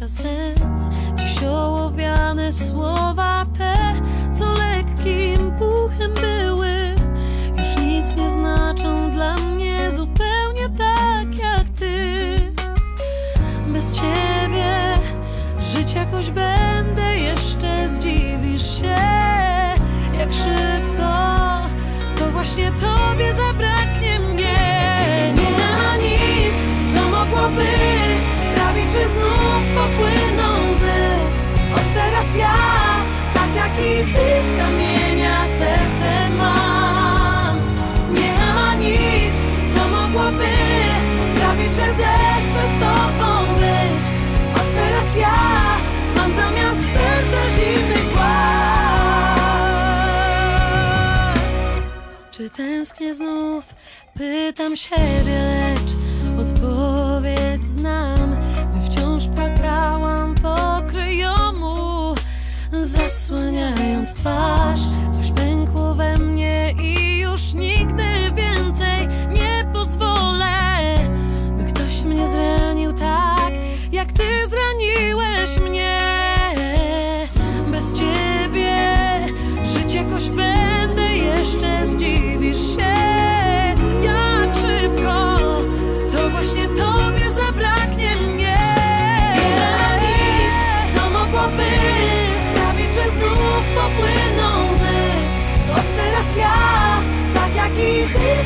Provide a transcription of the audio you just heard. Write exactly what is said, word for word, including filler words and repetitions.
strata sens. Dziś ołowiane słowa te, co lekkim puchem były, już nic nie znaczą dla mnie, zupełnie tak jak ty. Bez ciebie żyć jakoś będę, jeszcze zdziwisz się, jak szybko to właśnie tobie zabraknie mnie. Nie ma nic, co mogłoby sprawić, że znów popłyną łzy. Od teraz ja, tak jak i ty, z kamienia serce mam. Nie ma nic, co mogłoby sprawić, że zechcę z tobą być. Od teraz ja mam zamiast serca zimny głaz. Czy tęsknię znów? Pytam siebie, lecz odpowiedź znam, gdy wciąż płakałam pokryjomu, zasłaniając twarz. Coś pękło we mnie i już nigdy więcej nie pozwolę, by ktoś mnie zranił tak, jak ty zraniłeś mnie. Bez ciebie żyć jakoś będę, jeszcze zdziwisz się, jak szybko to właśnie tobie zabraknie mnie. Nie ma nic, co mogłoby sprawić, że znów popłyną łzy. Od teraz ja, tak jak i ty,